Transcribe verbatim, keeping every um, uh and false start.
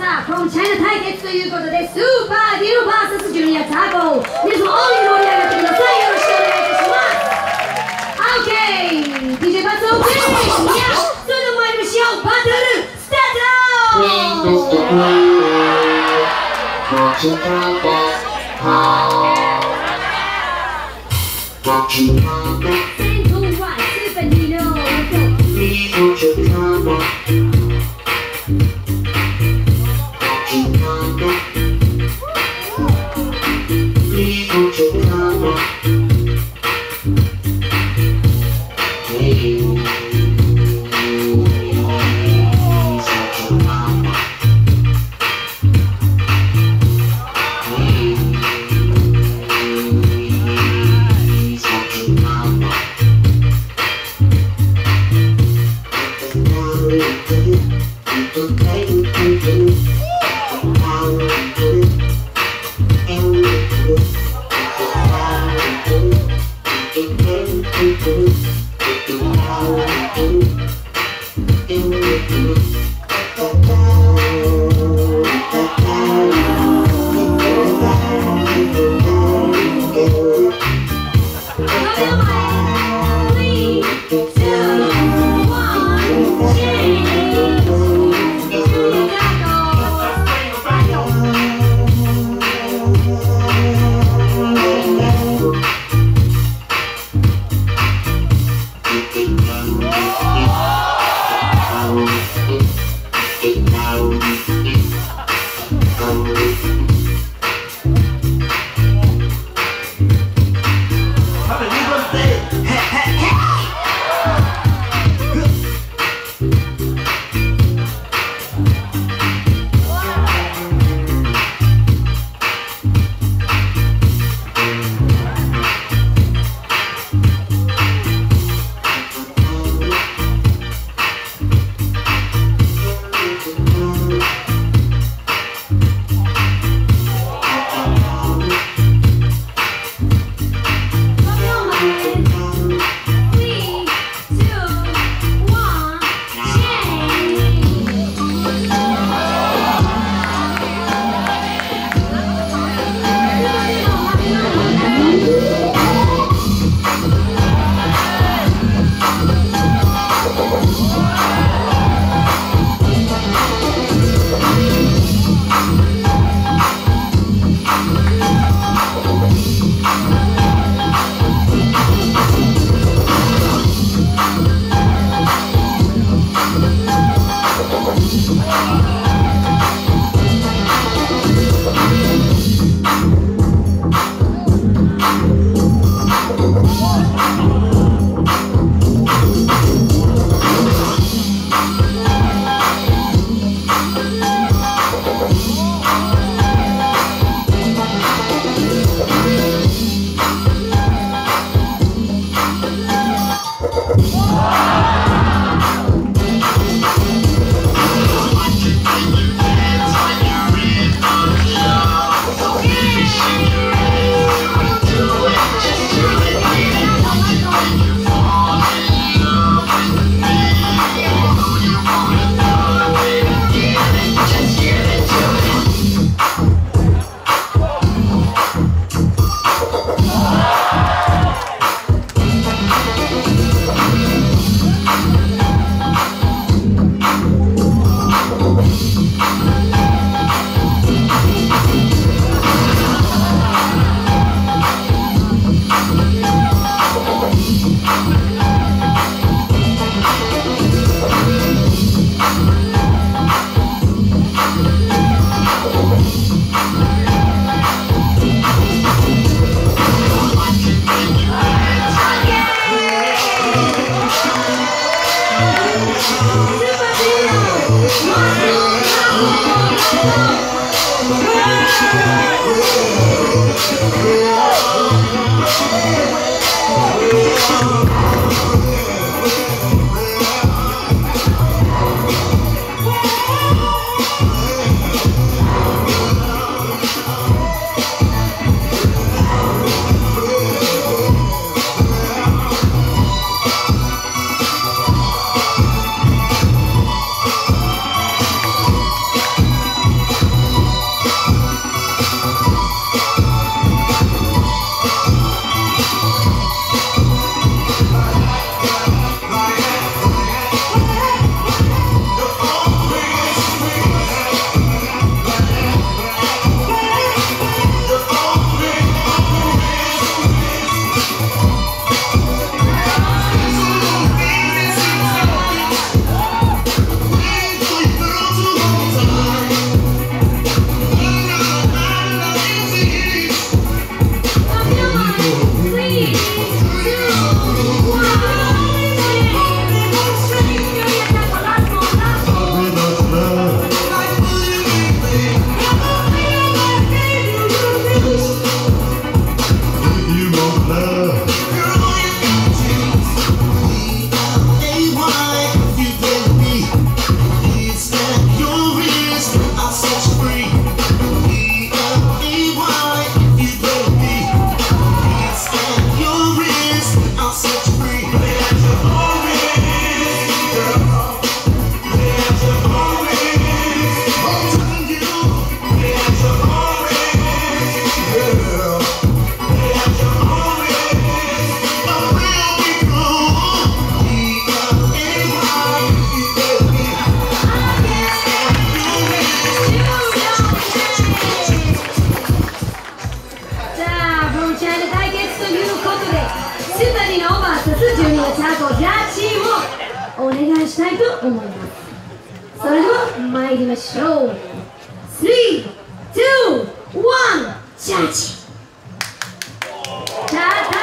さあ、フロムチャイナ対決ということで、スーパーディル ブイエス ジュニアタコ。皆様、大いに盛り上がってください。よろしくお願いいたします。オッケー ディージェー バツ オーケー。いや、それでは参りましょう。バトルスタート。先頭はスーパーディル。 したいと思います。それでは参りましょう。スリー、ツー、ワン、ジャッジ。